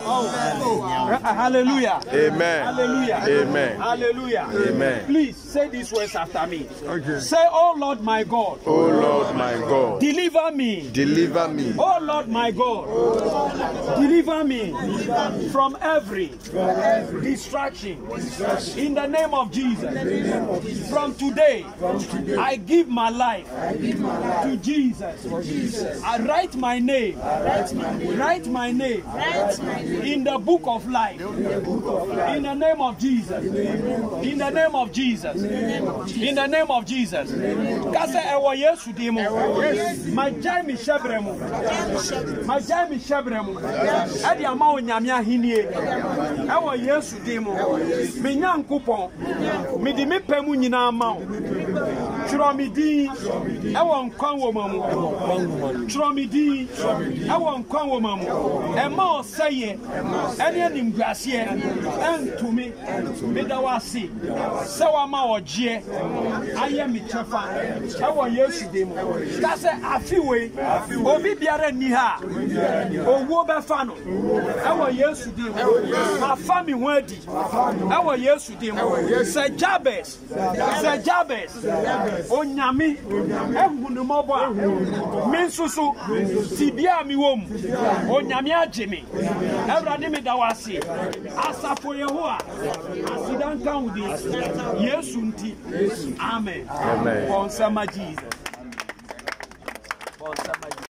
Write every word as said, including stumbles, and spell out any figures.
Hallelujah. Amen. Hallelujah. Amen. Hallelujah. Amen. Please say these words after me. Okay. Say, oh Lord my God. Oh Lord my God. Deliver me. Deliver me. Oh Lord my God. Deliver me from every distraction. In the name of Jesus. From today, I give my life to Jesus. I write my name. Write my name in the book of life. In the name of Jesus. In the name of Jesus. In the name of Jesus. Kasa ewo Yesu dimo. My jami shebremu. My jami shebremu. Adi ama onyame ahinie. Ewo Yesu dimo. Me nyankopon. Me di me pemu nyina ama wo. Tro me di. Ewo nkwan wo mamu. Tro me di. Ewo nkwan wo mamu. Ema oseye. Ene animguase. Entumi. Me da wasi. Sewa ma oje. Aye mi chefa. Ewo Yesu dimo. Kase afiwe. Obi biara ni ha. Owo be fa no. Ewo Yesu dimo. Afa mi ho adi. Ewo Yesu dimo. Se Jabez. Se Jabez. Onyame. Ehunu mobo a. Mi susu. Tibia mi wom. Onyame ageme. Ewrade mi da wase. Asafo Yehowa. Asidan kan udi. Yesu nti. Amen. Amen. On sama Jesus.